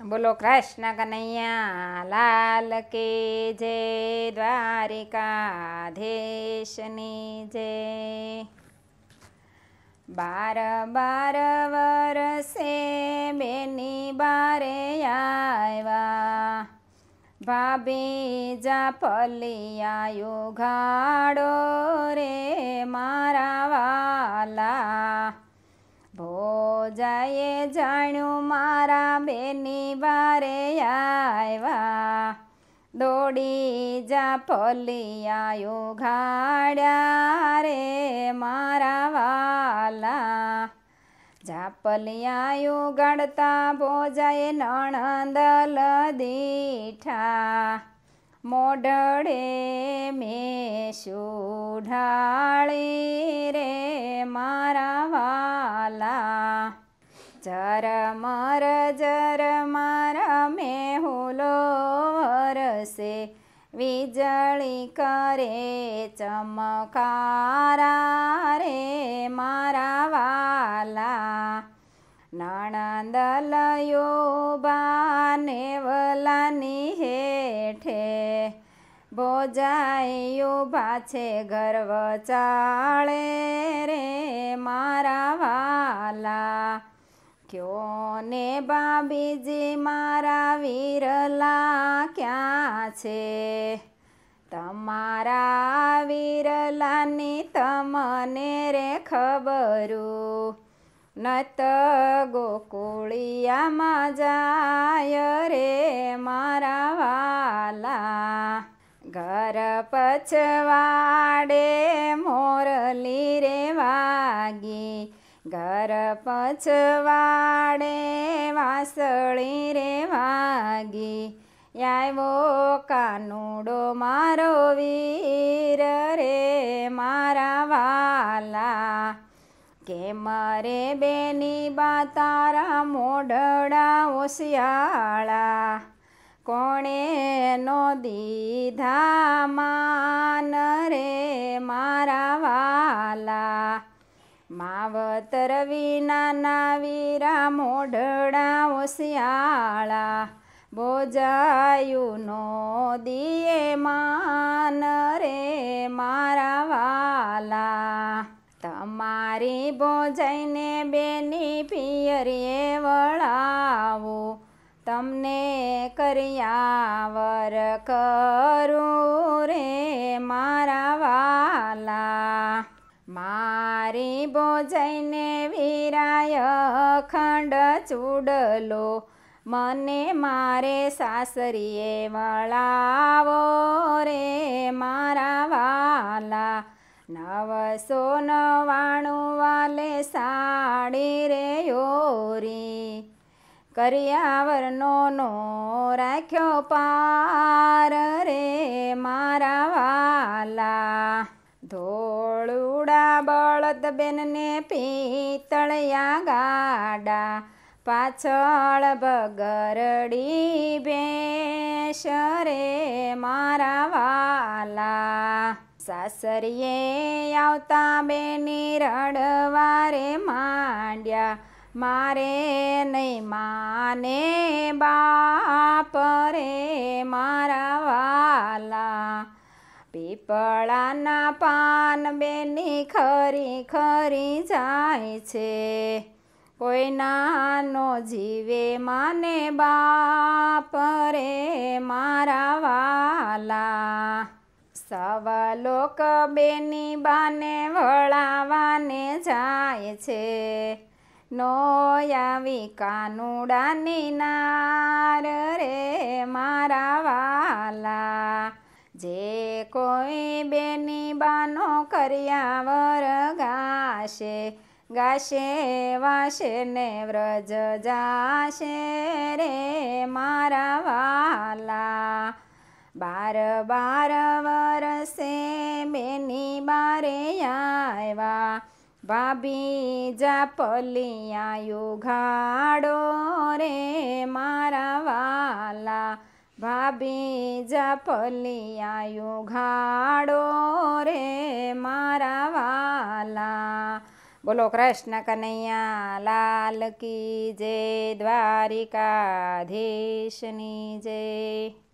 બોલો કૃષ્ણ કનૈયા લાલ કે જય, દ્વારિકાધીશની જય। 12 વરસે બેની બારે આવ્યા, ભાભી જાફલિયા ઉઘાડો રે મારા વાલા। ભોજાએ જાણ્યું મારા બેની બારે આવ્યા, દોડી જાફલિયા ઉઘાડ્યા રે મારા વાલા। જાફલિયા ઉગાડતા ભોજાએ નણંદલ દીઠા, મોઢડે મેશું ઢાળી રે મારા વાલા। ઝરમર ઝરમર મેહુલો વરસે, વીજળી કરે ચમકારા રે મારા વાલા। નણંદલયો બાને વલાની હેઠે, ભોજાયો ભાછે ગર્વ ચાળે રે મારા વાલા। ક્યો ને બાબીજી મારા વીરલા ક્યાં છે, તમારા વીરલાની તમને રે ખબરું, નત ગોકુળિયામાં જાય રે મારા વાલા। ઘર પછવાડે મોરલી રે વાગી, ઘર પછવાડે વાંસળી રે વાગી, આવ્યો કાનુડો મારો વીર રે મારા વાલા। કેમ રે બેની બા તારા મોઢડા ઓશિયાળા, કોણે નો દીધા માન રે મારા વાલા। માવતર વિનાના વીરા મોઢડા ઓશિયાળા, ભોજાયું નો દિયે માન રે મારા વાલા। તમારી ભોજાઈને બેની પિયરીએ વળાવું, તમને કર્યાવર કરું રે મારા વાલા। મારી ભોજાઈને વીરાય અખંડ ચૂડલો, મને મારે સાસરીએ વળાવો રે મારા વાલા। 999 વાલે સાડી રે ઓરી, કર્યાવરનો નો રાખ્યો પાર રે મારા વાલા। ધોળુડા બળદ બેનને પિત્તળિયા ગાડા, પાછળ બગરડી ભેંસ રે મારા વાલા। સાસરીએ આવતા બેની રડવા રે માંડ્યા, મારે નહીં માને બાપ રે મારા વાલા। પીપળાના પાન બેની ખરી ખરી જાય છે, કોઈ નાનો જીવે માને બાપ રે મારા વાલા। સવલોક બેની બાને વળાવાને જાય છે, નો આવી કાનુડાની નાર રે મારા વાલા। જે કોઈ બેની બાનો કર્યાવર ગાશે, ગાશે વાશે ને વ્રજ જાશે રે મારા વાલા। 12 વરસે બેની બારે આવ્યા, ભાભી જાફલિયા ઉઘાડો રે મારા વાલા। ભાભી જાફલિયા ઉઘાડો રે મારા વાલા। બોલો કૃષ્ણ કનૈયા લાલ કી જય, દ્વારિકાધીશની જય।